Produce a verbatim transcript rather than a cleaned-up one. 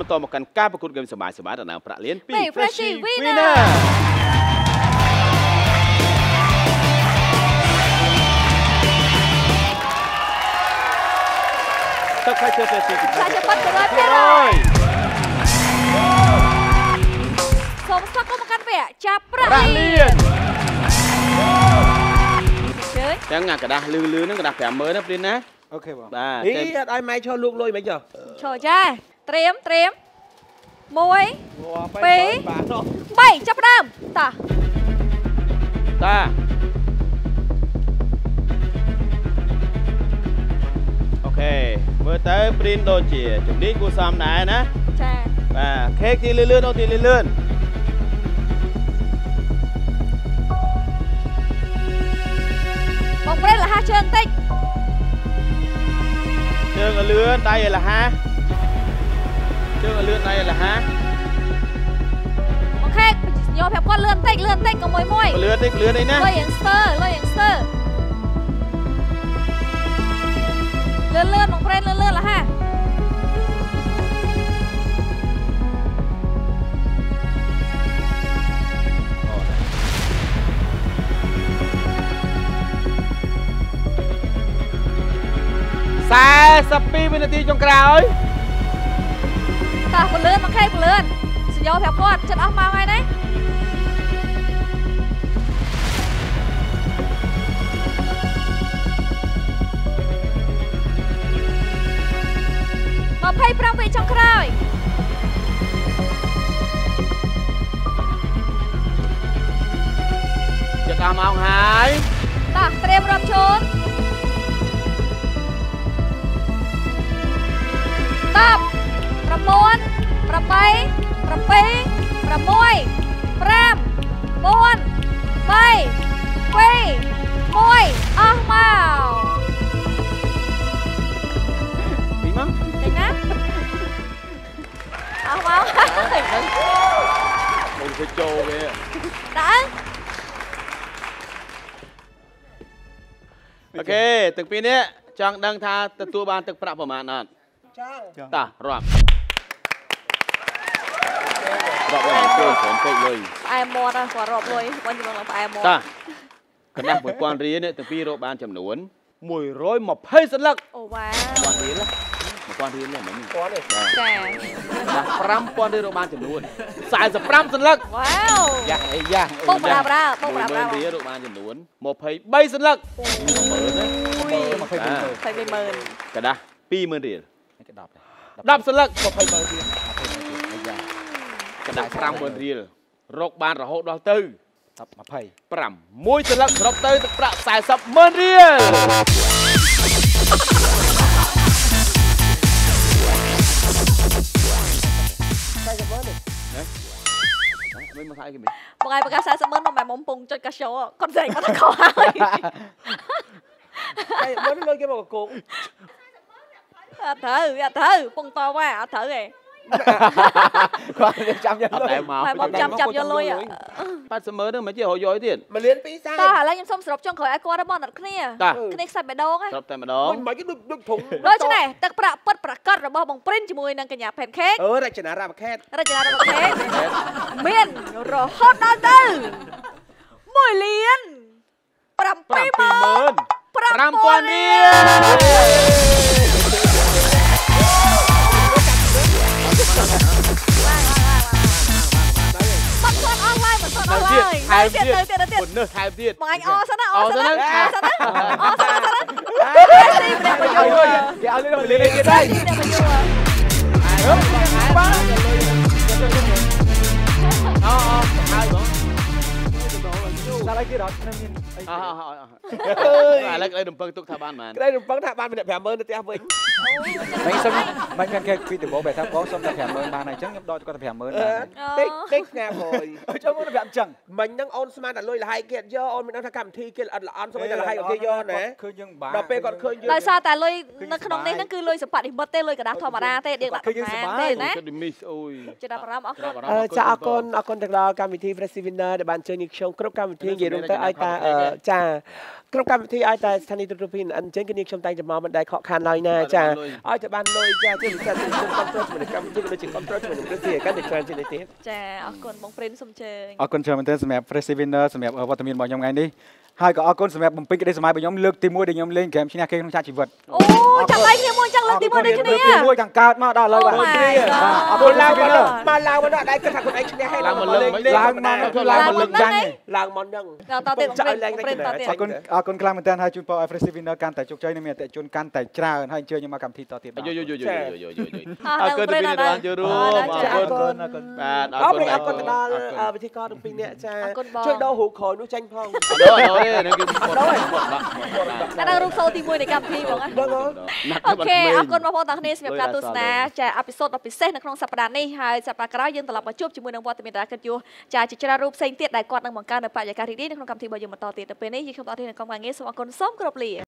បន្តមកកាន់ការប្រកួតហ្គេមសមាសមាតំណាងប្រាក់លានពី Freshie Winner ទឹកខ្លាយជើ Freshie ពីខ្លាយជើប៉ាត់ទៅហើយសូមស្វាគមន៍មកកាន់វគ្គចាប់ប្រាក់លានជើទាំងអាกระดาษលឺលឺហ្នឹងกระดาษ fiveម៉ឺន ណាព្រៀនណាអូខេបងបាទអីអត់ឲ្យម៉ែឈរលូកលុយមិនចុះឈរចាត្រៀមត្រៀមមួយពីរបីចាប់ផ្ដើមតាតាអូខេមើលទៅព្រីនដូចជាជំនាញគួរសមដែរណាចាបាទខេកទីលឿនលឿនអូទីលឿនលឿនបងប្រេនលះជើងតិចជើងលឿនដៃឲ្យលះជើងលឿនដៃឲ្យលះអូខេយកប្រាប់គាត់លឿនតិចលឿនតិចកុំមួយមួយលឿនតិចលឿនអីណាលុយយ៉ាងស្ទើលុយយ៉ាងស្ទើលឿនលឿនបងប្រេនលឿនលឿនលះ 42វិនាទីចុងក្រោយតាពលឿនមកខេពលឿនសញ្ញោប្រាប់គាត់ចិត្តអស់ម៉ោងហើយណា25វិចុងក្រោយចិត្តអស់ម៉ោងហើយតាត្រៀមរាប់ជូន10 9 8 7 6 5 4 3 2 1 អស់មកពីមកចេញណាអស់មកបងធ្វើចូលវាដាក់អូខេទាំងពីរនេះចង់ដឹងថាទទួលបានទឹកប្រាក់ប្រមាណអត់ចង់តារាប់រាប់ឡើងចូលច្រើនពេកលុយផ្អែមមាត់គាត់រាប់លុយបងជិះឡើងផ្អែមមាត់តាកណ្ដាស់មួយពាន់រៀលនេះទាំងពីររកបានចំនួនមួយរយម្ភៃសន្លឹកអូវ៉ាវពាន់រៀលមួយពាន់រៀលនេះមិនពាន់ទេចាប្រាំពាន់រៀលរកបានចំនួនសែនសិបប្រាំសន្លឹកវ៉ាវយ៉ាអីយ៉ាបងប្រាប្រាបងប្រាប្រារៀលរកបានចំនួនម្ភៃបីសន្លឹកមើលណាម្ភៃបីម៉ឺនកណ្ដាស់ពីរម៉ឺនរៀលគេដប់ដប់សន្លឹកម្ភៃម៉ឺនរៀលកណ្ដាស់ប្រាំម៉ឺនរៀលរកបានរហូតដល់ទៅ 10 20 ប្រាំមួយសន្លឹកសរុបទៅទឹកប្រាក់សែនសិបម៉ឺនរៀលមិនមកខែគេមិនបងឯងប្រកាសសែនសិបម៉ឺនមកម៉ែមុំពងចុចកាសោគាត់ស្រែកមកទៅខោហើយតែមិនលុយគេមកកគងអត់ត្រូវអត់ត្រូវពងតវ៉ាអត់ត្រូវទេគាត់ចាំយកលុយមកចាំចាំយកលុយប៉ាត់សមើនឹងមិនជារយយទៀតមួយលានពីរសែនតោះឥឡូវខ្ញុំសុំសរុបចុងក្រោយឲ្យគាត់របស់អ្នកគ្នាគ្នាខ្សាច់បេះដូងសរុបតែម្ដងមិនគេដូចដូចធំដូច្នេះទឹកប្រាក់ពិតប្រាកដរបស់បងព្រិនជាមួយនឹងកញ្ញាផេនខេកអឺរចនារ៉ាមខេតរចនារ៉ាមខេតមានរហូតដល់ទៅមួយលានប្រាំពីរម៉ឺនប្រាំពាន់រៀលបាត់គាត់អស់ហើយបាត់គាត់អស់ហើយថែមទៀតទៀតទៀតមុននេះថែមទៀតបងអញអសិនណាអសិនណាអសិនណាអសិនណាអសិនណាទីម្នាក់បញ្យល់គេឲ្យលុយលេងទៀតហើយទីម្នាក់បញ្យល់អើបាទអូអូហើយបងដល់ឲ្យគេរត់ខ្ញុំមានអីអើឥឡូវក្តីរំពឹងទុកថាបានបានក្តីរំពឹងថាបានម្នាក់ 5ម៉ឺន ទៅផ្ទះវិញមិនសុំមិនមានគេពីដំបូងបែរថាបងសុំតែ 5ម៉ឺន បានហើយអញ្ចឹងខ្ញុំដកគាត់តែ 5ម៉ឺន បានតិចតិចស្ងាព្រយចាំមកប្រាប់អញ្ចឹងមិញហ្នឹងអូនស្មានតែលុយលហើយគេយកអូនមិនដឹងថាកម្មវិធីគេអត់ល្អសុំតែលហើយគេយកណាឃើញយើងបានដល់ពេលគាត់ឃើញយើងដោយសារតែលុយនៅក្នុងនេះហ្នឹងគឺលុយសម្បត្តិនិមិត្តទេលុយកណ្ដាស់ធម្មតាទេយើងដាក់តាមទេណាអូយចិត្តអារម្មណ៍អរគុណចាអរគុណអរគុណទៅដល់កម្មវិធី Freshie Winner ដែលបានជើញខ្ញុំគ្រប់កម្មវិធីនិយាយរួមទៅឲ្យតាចាក្នុងកម្មវិធីឲ្យតែស្ថានីយ៍ទូរទស្សន៍អញ្ចឹងគ្នាខ្ញុំតែងតែមកមិនដែលខកខានឡើយណាចាឲ្យតែបានលុយចាជាពិសេសខ្ញុំគ្រប់គ្រងជាមួយកម្មវិធីក៏ដូចជាគ្រប់គ្រងជាមួយនឹងព្រឹត្តិការណ៍កាន់តែច្រើនជាងនេះទៀតចាអរគុណបងព្រិនសូមអញ្ជើញអរគុណច្រើនមែនទែនសម្រាប់ Freshie Winner សម្រាប់វត្តមានរបស់ខ្ញុំថ្ងៃនេះហើយក៏អរគុណសម្រាប់បំពេញក្តីសម័យរបស់ខ្ញុំលើកទីមួយដែលខ្ញុំលេងហ្គេមឈ្នះគេក្នុងឆាកជីវិតអូចាំដៃគ្នាមួយចឹងលើកទីមួយដូចគ្នាលើកទីមួយទាំងកើតមកដល់ឥឡូវបាទ Oh my god អរគុណឡើងមកមកឡើងមកដល់ដៃគិតថាខ្លួនឯងឈ្នះហើយឡើងមកលើកឡើងមកគឺឡើងមកលើកចាញ់ឡើងមកនឹងដល់តទៀតបងព្រិនបងព្រិនតទៀតអរគុណអរគុណខ្លាំងមែនទែនហើយជូនពរឲ្យ Freshie Winner កាន់តែជោគជ័យនិងមានអតិថិជនកាន់តែច្រើនហើយអញ្ជើញខ្ញុំមកកម្មវិធីតទៀតបាទយោយោយោយោយោយោយោអអររគុគុណណព្រិពីននេះអរដល់គុជួណបរួមអរគុណអរគុណអរគុណបាទអអររគុគុណណអរគុណទៅដល់វិធីករទាំងពីរនាក់ចាជួយដោរូបក្រោយនោះចាញ់ផងដល់ដល់នេះគឺបងដល់តែដល់រូបសូទីមួយនៃកម្មវិធីបងណាដឹងហ៎អូខេអរគុណបងប្អូនទាំងគ្នាសម្រាប់ការទស្សនាចាអេពីសូតដ៏ពិសេសនៅក្នុងសប្តាហ៍នេះហើយសប្តាហ៍ក្រោយយើងត្រឡប់មកជួបជាមួយនឹងវត្តមានតារាកិត្តិយសចាជាច្រើនរូបផ្សេងទៀតដែលគាត់នឹងបង្កើននៅបរិយាកាសរីករាយនៅក្នុងកម្មវិធីរបស់យើងបន្តទៀតទៅពេលនេះយើងខ្ញុំតោះទីនៅក្រុមការងារសូមអរគុណសូមគោរពលា